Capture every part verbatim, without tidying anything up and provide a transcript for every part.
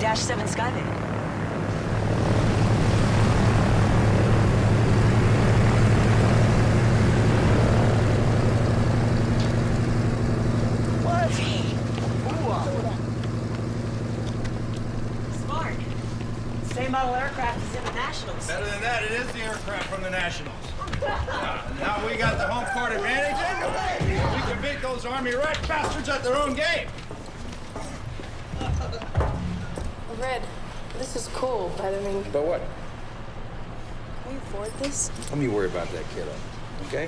Dash seven Skyvan. What? Smart. Same model aircraft as in the Nationals. Better than that, it is the aircraft from the Nationals. Now, now we got the home court advantage. We can beat those Army rat bastards at their own game. Red, this is cool, but I mean... But what? Can we afford this? Let me worry about that kiddo, okay?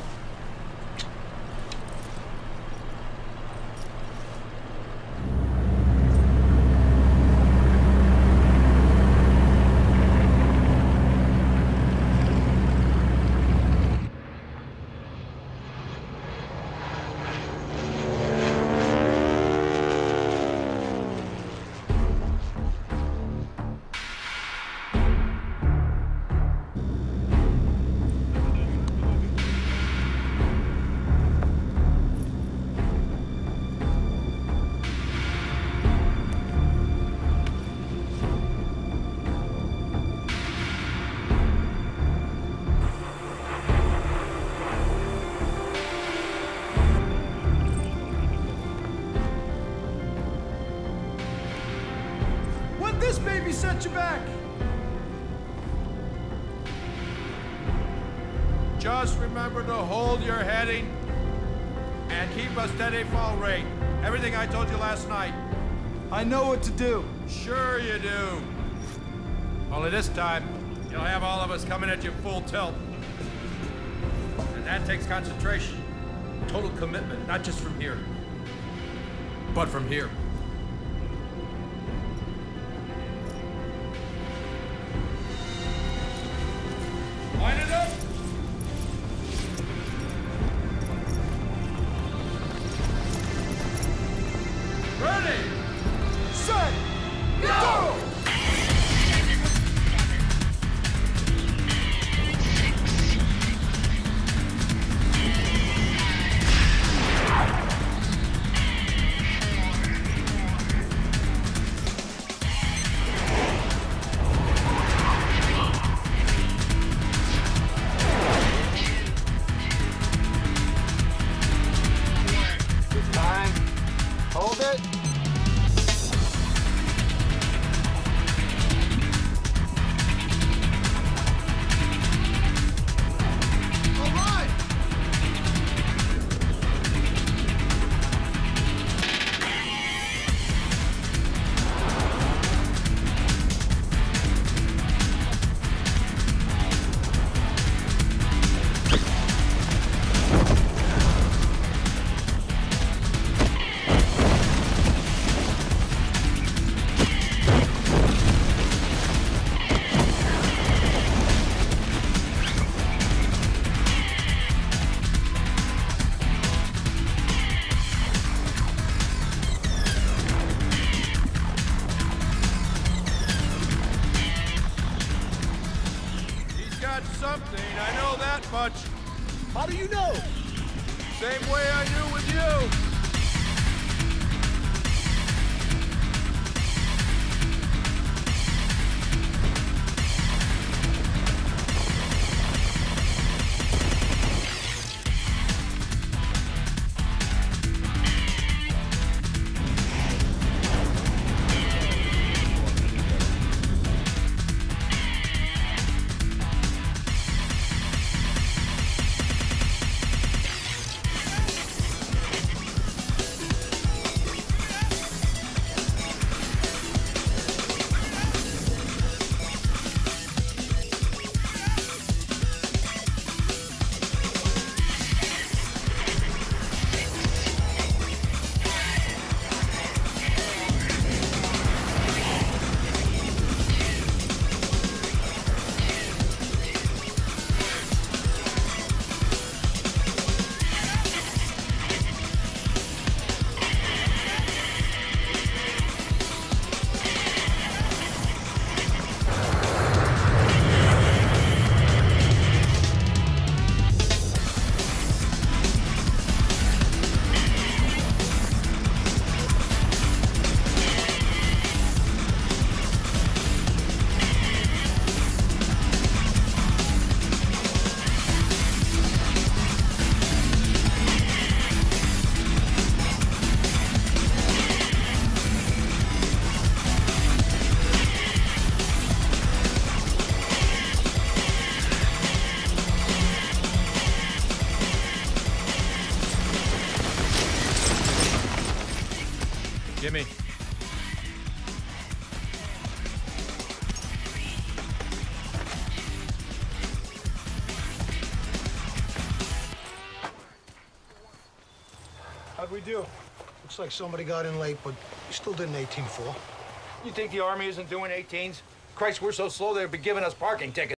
This baby set you back! Just remember to hold your heading and keep a steady fall rate. Everything I told you last night. I know what to do. Sure you do. Only this time, you'll have all of us coming at you full tilt. And that takes concentration, total commitment, not just from here, but from here. Line it up! Ready! Set! Go! Hold it. All right! Something, I know that much. How do you know? Same way I knew with you. Jimmy. How'd we do? Looks like somebody got in late, but we still did an eighteen four. You think the Army isn't doing eighteens? Christ, we're so slow they'd be giving us parking tickets.